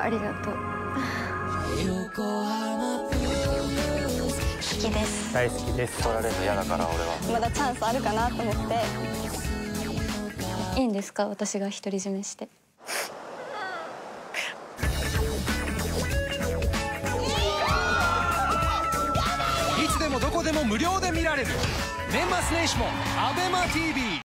ありがとう。好きです。 大好きです。 取られるの嫌だから俺は。 まだチャンスあるかなと思って。いいんですか、私が独り占めして。 いつでもどこでも無料で見られる年末年始も ABEMATV。